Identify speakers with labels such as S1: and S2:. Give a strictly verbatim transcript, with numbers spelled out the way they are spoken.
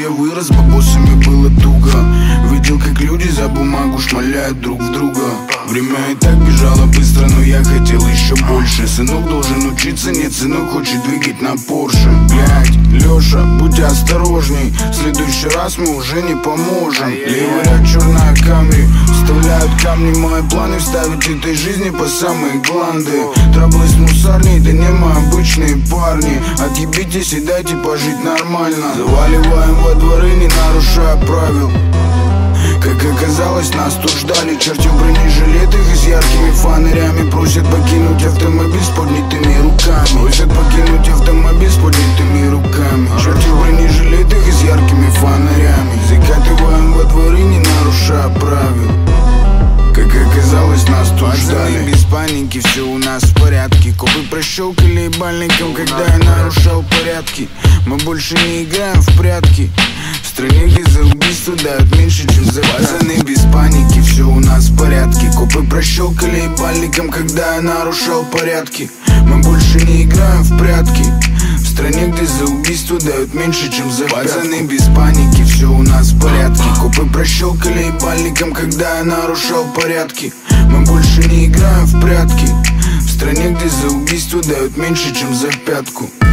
S1: я вырос, бабосами было туго. Видел, как люди за бумагу шмаляют друг в друга. Время и так бежало быстро, но я хотел еще больше. Сынок должен учиться, нет, сынок хочет двигать на Порше. Блядь, Леша, будь осторожней, в следующий раз мы уже не поможем. Левый ряд черная Камри, вставляют камни в мои планы, вставить этой жизни по самые гланды. Траблы с мусарней, да не мы обычные парни. Отъебитесь и дайте пожить нормально. Заваливаем во дворы, не нарушая правил. Как оказалось, нас тут ждали черти в бронежилетах и с яркими фонарями. Просят покинуть автомобиль с поднятыми руками. Просят покинуть автомобиль с поднятыми руками. Черти в бронежилетах и с яркими фонарями. Закатываем во дворы, не нарушая правил. Как оказалось, нас тут ждали. Без паники, все у нас в порядке. Копы прощелкали ебальником, когда я нарушал порядки. Мы больше не играем в прятки. В стране, где за убийство дают меньше, чем за пацаны. Без паники, все у нас в порядке. Копы прощелкали ебальником, когда я нарушал порядки. Мы больше не играем в прятки. В стране, где за убийство дают меньше, чем за пацаны. Без паники, все у нас в порядке. Копы прощелкали ебальником, когда я нарушал порядки. Мы больше не играем в прятки. В стране, где за убийство дают меньше, чем за пятку.